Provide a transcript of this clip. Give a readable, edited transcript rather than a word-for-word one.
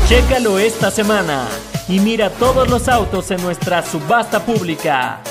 Chécalo esta semana y mira todos los autos en nuestra subasta pública.